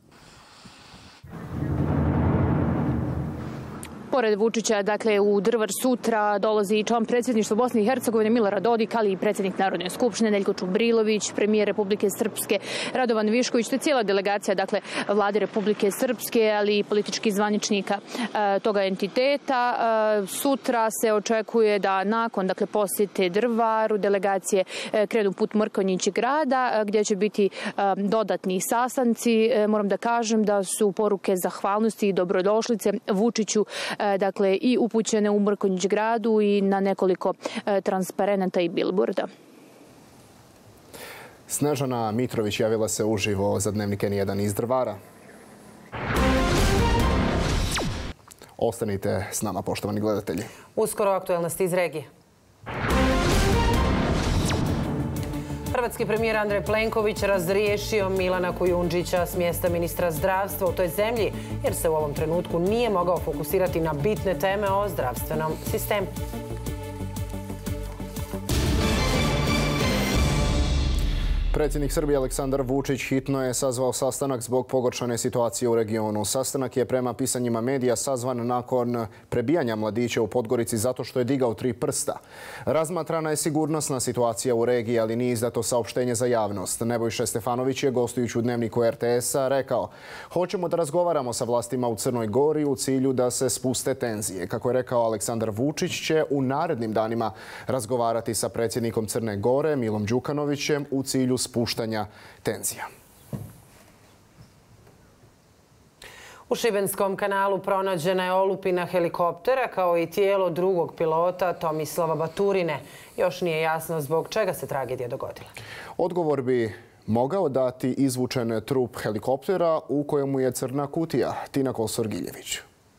Pored Vučića, dakle, u Drvar sutra dolazi i član predsjedništva Bosne i Hercegovine Milorad Dodik, ali i predsjednik Narodne skupštine Neljko Čubrilović, premijer Republike Srpske Radovan Višković, te cijela delegacija, dakle, vlade Republike Srpske, ali i političkih zvaničnika e, toga entiteta. E, sutra se očekuje da nakon, dakle, posjete Drvaru, delegacije e, krenu put Mrkonjić grada, e, gdje će biti e, dodatni sastanci. E, moram da kažem da su poruke zahvalnosti i dobrodošlice Vučiću dakle i upućene u Mrkonjić gradu i na nekoliko transparenata i bilborda. Snežana Mitrović javila se uživo za Dnevnik N jedan iz Drvara. Ostanite s nama, poštovani gledatelji. Uskoro aktuelnosti iz regije. Hrvatski premijer Andrej Plenković razriješio Milana Kujundžića s mjesta ministra zdravstva u toj zemlji, jer se u ovom trenutku nije mogao fokusirati na bitne teme o zdravstvenom sistemu. Predsjednik Srbije Aleksandar Vučić hitno je sazvao sastanak zbog pogoršane situacije u regionu. Sastanak je prema pisanjima medija sazvan nakon prebijanja mladića u Podgorici zato što je digao tri prsta. Razmatrana je sigurnosna situacija u regiji, ali nije izdato saopštenje za javnost. Nebojša Stefanović je, gostujući u Dnevniku er te esa, rekao: "Hoćemo da razgovaramo sa vlastima u Crnoj Gori u cilju da se spuste tenzije." Kako je rekao Aleksandar Vučić, će u narednim danima razgovarati sa predsjednikom Crne Gore Milom Đukanovićem u cilju spuštanja tenzija. U Šibenskom kanalu pronađena je olupina helikoptera kao i tijelo drugog pilota Tomislava Baturine. Još nije jasno zbog čega se tragedija dogodila. Odgovor bi mogao dati izvučen trup helikoptera u kojemu je crna kutija. Tina Kosor-Giljević.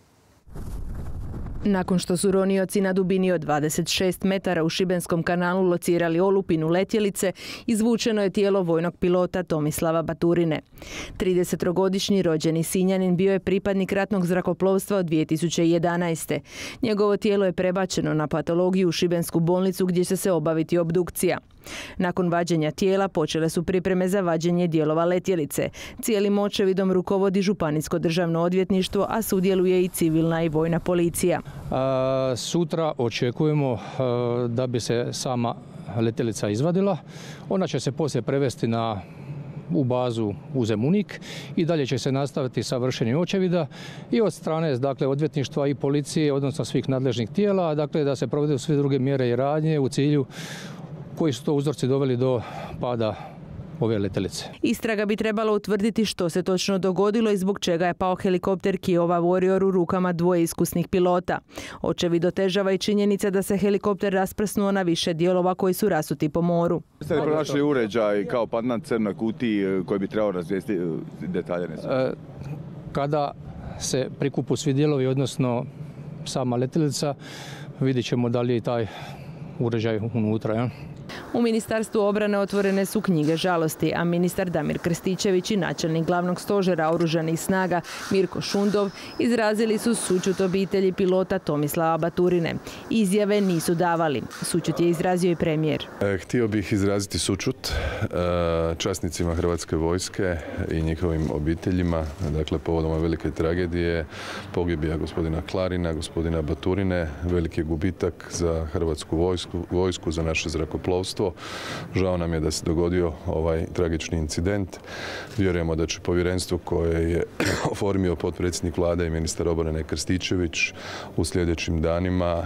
Nakon što su ronioci na dubini od dvadeset šest metara u Šibenskom kanalu locirali olupinu letjelice, izvučeno je tijelo vojnog pilota Tomislava Baturine. tridesetogodišnji rođeni Sinjanin bio je pripadnik ratnog zrakoplovstva od dvije tisuće jedanaeste. Njegovo tijelo je prebačeno na patologiju u Šibensku bolnicu gdje će se obaviti obdukcija. Nakon vađenja tijela počele su pripreme za vađenje dijelova letjelice. Cijelim očevidom rukovodi Županijsko državno odvjetništvo, a sudjeluje i civilna i vojna policija. A, sutra očekujemo a, da bi se sama letjelica izvadila. Ona će se poslije prevesti na u bazu u Zemunik i dalje će se nastaviti sa vršenjem očevida i od strane dakle, odvjetništva i policije, odnosno svih nadležnih tijela, dakle, da se provedu sve druge mjere i radnje u cilju koji su to uzroci doveli do pada ove letjelice. Istraga bi trebala utvrditi što se točno dogodilo i zbog čega je pao helikopter Kiowa Warrior u rukama dvoje iskusnih pilota. Očevid otežava i činjenica da se helikopter rasprsnuo na više dijelova koji su rasuti po moru. Jeste li pronašli uređaj kao pad na crnoj kutiji koji bi trebao razvijesti detalje? E, kada se prikupu svi dijelovi, odnosno sama letjelica, vidjet ćemo da li je taj uređaj unutra. Ja? U Ministarstvu obrane otvorene su knjige žalosti, a ministar Damir Krstičević i načelnik glavnog stožera oružanih snaga Mirko Šundov izrazili su sućut obitelji pilota Tomislava Baturine. Izjave nisu davali. Sućut je izrazio i premijer. Htio bih izraziti sućut časnicima Hrvatske vojske i njihovim obiteljima, dakle povodom ove velike tragedije, pogibija gospodina Klarina, gospodina Baturine, veliki gubitak za Hrvatsku vojsku, vojsku za naše zrakoplovstvo. Žao nam je da se dogodio ovaj tragični incident. Vjerujemo da će povjerenstvo koje je oformio potpredsjednik vlade i ministar obrane Krstičević u sljedećim danima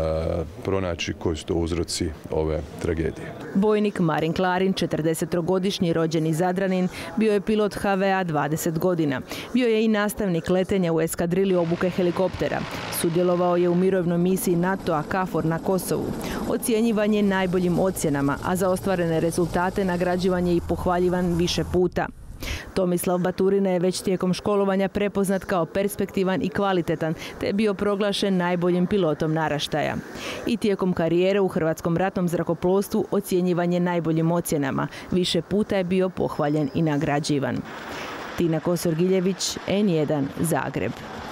pronaći koji su to uzroci ove tragedije. Bojnik Marin Klarin, četrdesetogodišnji rođeni Zadranin, bio je pilot ha ve a dvadeset godina. Bio je i nastavnik letenja u eskadrili obuke helikoptera. Sudjelovao je u mirovnoj misiji NATO-a KFOR na Kosovu. Ocjenjivan je najboljim ocjenama, a za ostvarene rezultate nagrađivan je i pohvaljivan više puta. Tomislav Baturina je već tijekom školovanja prepoznat kao perspektivan i kvalitetan, te je bio proglašen najboljim pilotom naraštaja. I tijekom karijere u Hrvatskom ratnom zrakoplovstvu ocjenjivan je najboljim ocjenama. Više puta je bio pohvaljen i nagrađivan. Tina Kosor-Giljević, en jedan, Zagreb.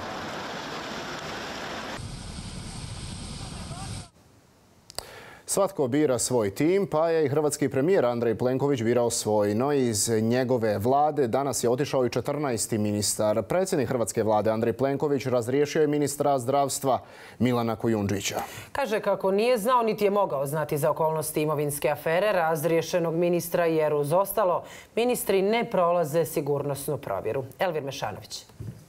Svatko bira svoj tim, pa je i hrvatski premijer Andrej Plenković birao svoj. No iz njegove vlade danas je otišao i četrnaesti ministar. Predsjednik hrvatske vlade Andrej Plenković razriješio je ministra zdravstva Milana Kujundžića. Kaže kako nije znao niti je mogao znati za okolnosti imovinske afere razriješenog ministra, jer uz ostalo ministri ne prolaze sigurnosnu provjeru. Elvir Mešanović.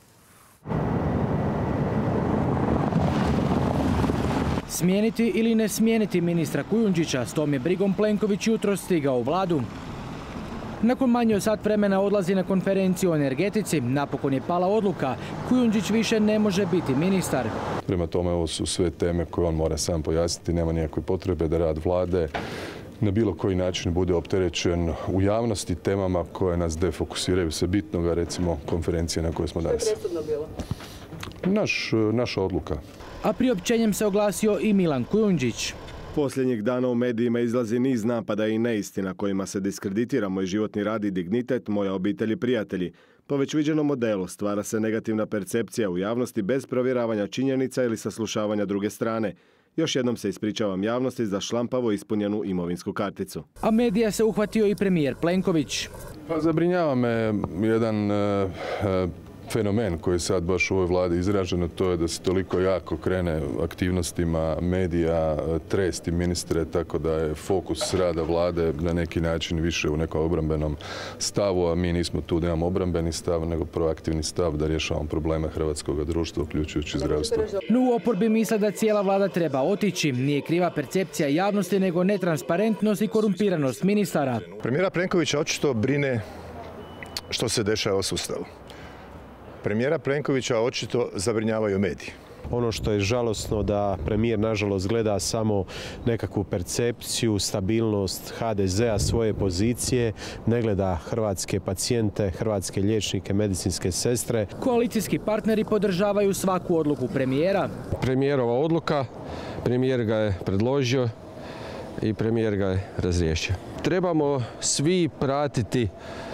Smijeniti ili ne smijeniti ministra Kujundžića, s tom je brigom Plenković jutro stigao u vladu. Nakon manje od sat vremena odlazi na konferenciju o energetici. Napokon je pala odluka. Kujundžić više ne može biti ministar. Prema tome, ovo su sve teme koje on mora sam pojasniti. Nema nijakve potrebe da rad vlade na bilo koji način bude opterećen u javnosti temama koje nas defokusiraju sa bitnoga, recimo konferencije na kojoj smo danas. Što je presudno bilo? Naš, naša odluka. A priopćenjem se oglasio i Milan Kujundžić. Posljednjih dana u medijima izlazi niz napada i neistina kojima se diskreditira moj životni rad i dignitet, moja obitelj i prijatelji. Po već viđenom modelu stvara se negativna percepcija u javnosti bez provjeravanja činjenica ili saslušavanja druge strane. Još jednom se ispričavam javnosti za šlampavo ispunjenu imovinsku karticu. A medija se uhvatio i premijer Plenković. Pa zabrinjava me jedan uh, uh, fenomen koji je sad baš u ovoj vladi izraženo, to je da se toliko jako krene aktivnostima medija, tresti ministre, tako da je fokus rada vlade na neki način više u nekom obrambenom stavu, a mi nismo tu da imamo obrambeni stav, nego proaktivni stav da rješavamo probleme hrvatskog društva, uključujući zdravstvo. No u oporbi misle da cijela vlada treba otići. Nije kriva percepcija javnosti, nego netransparentnost i korumpiranost ministara. Premijera Plenkovića očito brine što se dešava u sustavu. Premijera Plenkovića očito zabrinjavaju mediji. Ono što je žalosno da premijer nažalost gleda samo nekakvu percepciju, stabilnost ha de zea, svoje pozicije, ne gleda hrvatske pacijente, hrvatske liječnike, medicinske sestre. Koalicijski partneri podržavaju svaku odluku premijera. Premijerova odluka, premijer ga je predložio i premijer ga je razriješio. Trebamo svi pratiti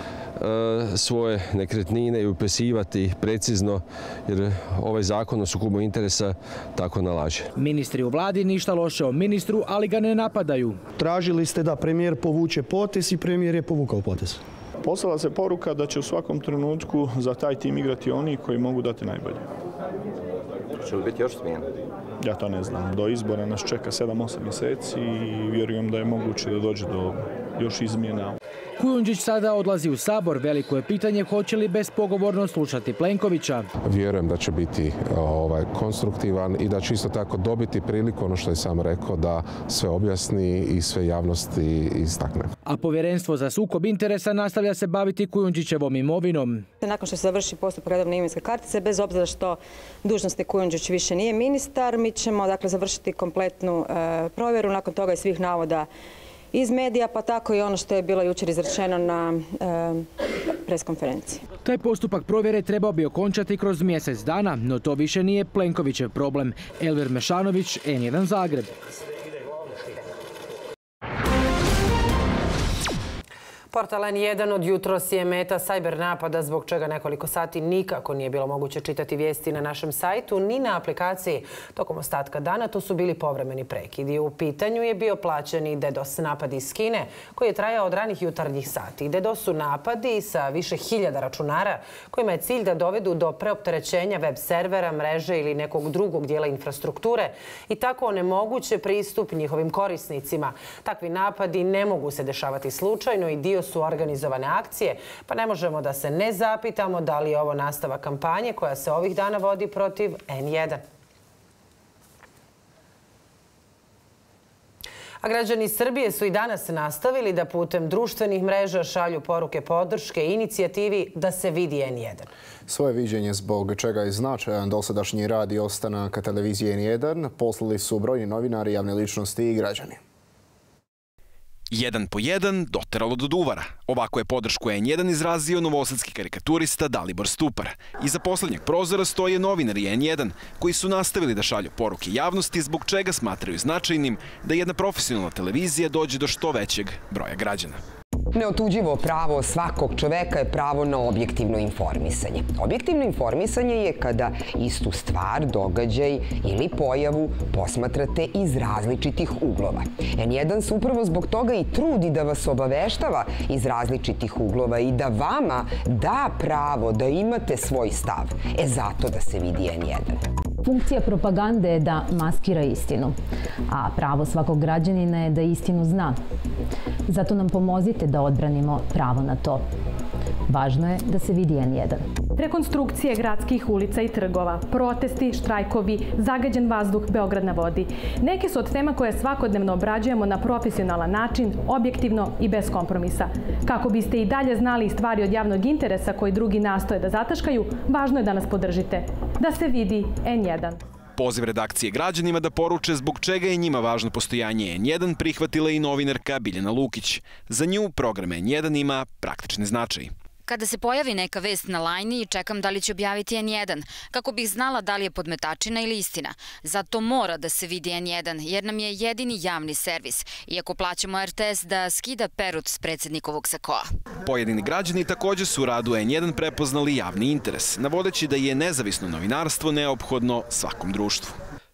svoje nekretnine i upisivati precizno, jer ovaj zakon o sukobu interesa tako nalaže. Ministri u vladi ništa loše o ministru, ali ga ne napadaju. Tražili ste da premijer povuče potez i premijer je povukao potez. Poslala se poruka da će u svakom trenutku za taj tim igrati oni koji mogu dati najbolje. Će li biti još smjena? Ja to ne znam. Do izbora nas čeka sedam osam mjeseci i vjerujem da je moguće da dođe do još izmjena. Kujundžić sada odlazi u Sabor. Veliko je pitanje hoće li bespogovorno slušati Plenkovića. Vjerujem da će biti ovaj, konstruktivan i da će isto tako dobiti priliku, ono što je sam rekao, da sve objasni i sve javnosti istakne. A povjerenstvo za sukob interesa nastavlja se baviti Kujundžićevom imovinom. Nakon što se završi postupak redovne imovinske kartice, bez obzira što dužnosti Kujundžić više nije ministar, mi ćemo dakle završiti kompletnu e, provjeru, nakon toga i svih navoda iz medija, pa tako i ono što je bilo jučer izrečeno na e, preskonferenciji. Taj postupak provjere trebao bi okončati kroz mjesec dana, no to više nije Plenkovićev problem. Elvir Mešanović, en jedan Zagreb. Portal en jedan od jutros je meta sajber napada, zbog čega nekoliko sati nikako nije bilo moguće čitati vijesti na našem sajtu ni na aplikaciji. Tokom ostatka dana to su bili povremeni prekidi. U pitanju je bio plaćeni DDoS napad iz Kine, koji je trajao od ranih jutarnjih sati. DDoS su napadi sa više hiljada računara, kojima je cilj da dovedu do preopterećenja web servera, mreže ili nekog drugog dijela infrastrukture i tako onemoguće pristup njihovim korisnicima. Takvi napadi ne mogu se dešavati slučajno i dio su organizovane akcije, pa ne možemo da se ne zapitamo da li je ovo nastavak kampanje koja se ovih dana vodi protiv en jedan. A građani Srbije su i danas nastavili da putem društvenih mreža šalju poruke podrške inicijativi da se vidi en jedan. Svoje viđenje zbog čega je značajan dosadašnji rad i ostanak televizije en jedan poslali su brojni novinari, javne ličnosti i građani. Jedan po jedan doteralo do Duvara. Ovako je podršku en jedan izrazio novosadski karikaturista Dalibor Stupar. Iza poslednjeg prozora stoje novinari en jedan, koji su nastavili da šalju poruke javnosti, zbog čega smatraju značajnim da jedna profesionalna televizija dođe do što većeg broja građana. Neotuđivo pravo svakog čoveka je pravo na objektivno informisanje. Objektivno informisanje je kada istu stvar, događaj ili pojavu posmatrate iz različitih uglova. en jedan se upravo zbog toga i trudi da vas obaveštava iz različitih uglova i da vama da pravo da imate svoj stav. E zato da se vidi en jedan. Funkcija propagande je da maskira istinu, a pravo svakog građanina je da istinu zna. Zato nam pomozite da odbranimo pravo na to. Važno je da se vidi en jedan. Rekonstrukcije gradskih ulica i trgova, protesti, štrajkovi, zagađen vazduh, Beograd na vodi. Neke su od tema koje svakodnevno obrađujemo na profesionalan način, objektivno i bez kompromisa. Kako biste i dalje znali stvari od javnog interesa koji drugi nastoje da zataškaju, važno je da nas podržite. Da se vidi en jedan. Poziv redakcije građanima da poruče zbog čega je njima važno postojanje en jedan prihvatila i novinarka Biljana Lukić. Za nju program en jedan ima praktični značaj. Kada se pojavi neka vest na lajni, čekam da li će objaviti en jedan, kako bih znala da li je podmetačina ili istina. Zato mora da se vidi en jedan, jer nam je jedini javni servis, iako plaćamo er te es da skida perut s predsjednikovog sakoa. Pojedini građani također su u radu en jedan prepoznali javni interes, navodeći da je nezavisno novinarstvo neophodno svakom društvu.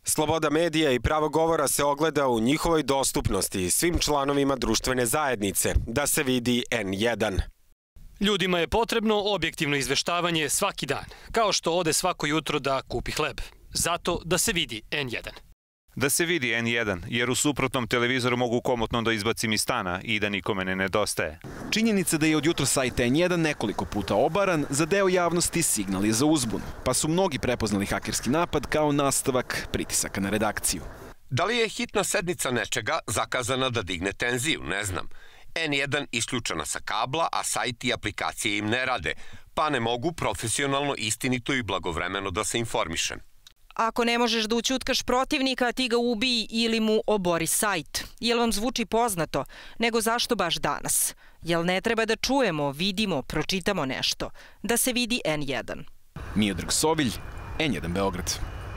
Sloboda medija i pravo govora se ogleda u njihovoj dostupnosti svim članovima društvene zajednice, da se vidi en jedan. Ljudima je potrebno objektivno izveštavanje svaki dan, kao što ode svako jutro da kupi hleb. Zato da se vidi en jedan. Da se vidi en jedan, jer u suprotnom televizoru mogu komotno da izbacim iz stana i da nikome ne nedostaje. Činjenica da je od jutra sajt en jedan nekoliko puta obaran, za deo javnosti signal je za uzbunu, pa su mnogi prepoznali hakerski napad kao nastavak pritisaka na redakciju. Da li je hitna sednica nečega zakazana da digne tenziju, ne znam. en jedan isključena sa kabla, a sajt i aplikacije im ne rade, pa ne mogu profesionalno, istinito i blagovremeno da se informišem. Ako ne možeš da ućutkaš protivnika, ti ga ubiji ili mu obori sajt. Jel vam zvuči poznato? Nego zašto baš danas? Jel ne treba da čujemo, vidimo, pročitamo nešto? Da se vidi en jedan. Miodrag Sovilj, en jedan Beograd.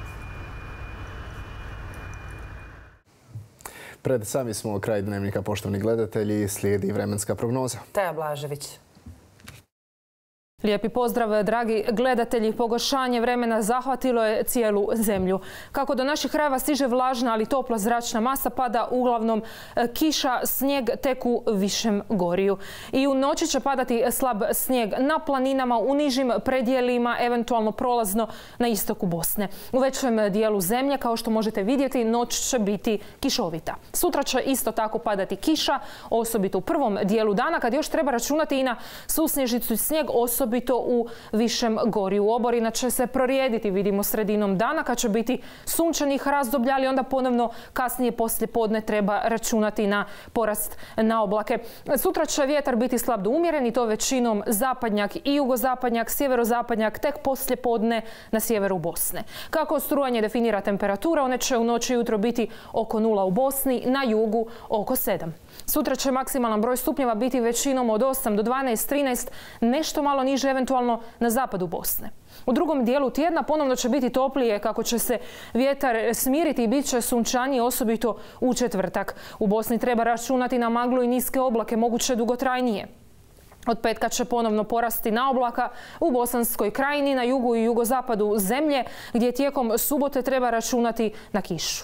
Pred sami smo kraj dnevnika, poštovani gledatelji, slijedi vremenska prognoza. Teja Blažević. Lijepi pozdrav, dragi gledatelji. Pogoršanje vremena zahvatilo je cijelu zemlju. Kako do naših krajeva stiže vlažna, ali topla zračna masa, pada uglavnom kiša, snijeg tek u višem goriju. I u noći će padati slab snijeg na planinama, u nižim predjelima, eventualno prolazno na istoku Bosne. U većem dijelu zemlje, kao što možete vidjeti, noć će biti kišovita. Sutra će isto tako padati kiša, osobito u prvom dijelu dana, kad još treba računati i na susnježicu i snijeg, osobito u višem goriju. Oborina će se prorijediti, vidimo, sredinom dana, kad će biti sunčanih razdoblja, ali onda ponovno kasnije poslije podne treba računati na porast na oblake. Sutra će vjetar biti slab do umjeren i to većinom zapadnjak i jugozapadnjak, sjeverozapadnjak, tek poslije podne na sjeveru Bosne. Kako strujanje definira temperatura, one će u noći i jutro biti oko nula u Bosni, na jugu oko sedam. Sutra će maksimalan broj stupnjeva biti većinom od osam do dvanaest, trinaest, nešto malo niže eventualno na zapadu Bosne. U drugom dijelu tjedna ponovno će biti toplije, kako će se vjetar smiriti i bit će sunčanije, osobito u četvrtak. U Bosni treba računati na maglu i niske oblake, moguće dugotrajnije. Od petka će ponovno porasti na oblaka u Bosanskoj krajini, na jugu i jugozapadu zemlje, gdje tijekom subote treba računati na kišu.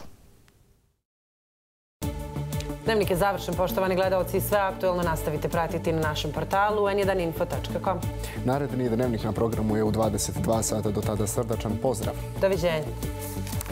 Dnevnik je završen, poštovani gledalci. Sve aktuelno nastavite pratiti na našem portalu en jedan info tačka com. Naredni dnevnik na programu je u dvadeset dva sata. Do tada srdačan pozdrav. Doviđenja.